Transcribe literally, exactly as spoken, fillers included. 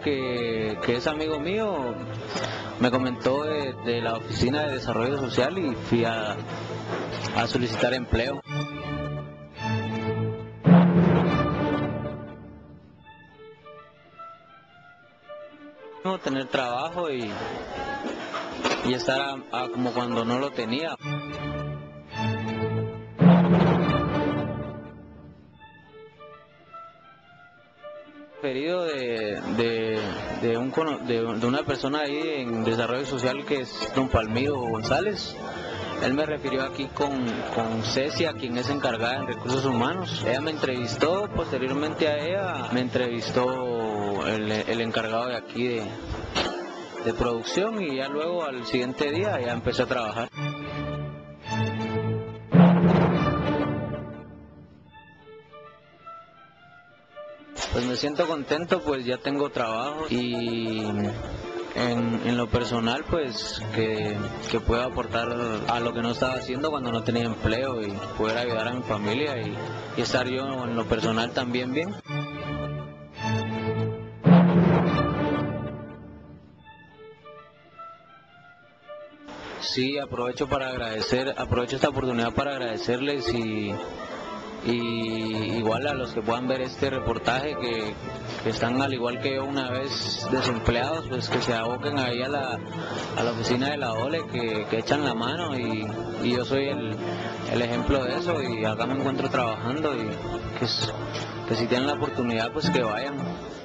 que, que es amigo mío me comentó de, de la Oficina de Desarrollo Social y fui a, a solicitar empleo. Tener trabajo y, y estar a, a como cuando no lo tenía. Referido de, de, de, un, de, de una persona ahí en desarrollo social que es don Palmiro González. Él me refirió aquí con, con Cecia, quien es encargada en recursos humanos. Ella me entrevistó, posteriormente a ella me entrevistó el, el encargado de aquí de, de producción y ya luego al siguiente día ya empecé a trabajar. Pues me siento contento, pues ya tengo trabajo y en, en lo personal pues que, que puedo aportar a lo que no estaba haciendo cuando no tenía empleo y poder ayudar a mi familia y, y estar yo en lo personal también bien. Sí, aprovecho para agradecer, aprovecho esta oportunidad para agradecerles y y igual a los que puedan ver este reportaje que, que están al igual que yo una vez desempleados, pues que se aboquen ahí a la, a la oficina de la O L E, que, que echan la mano y, y yo soy el, el ejemplo de eso y acá me encuentro trabajando y que, que si tienen la oportunidad pues que vayan.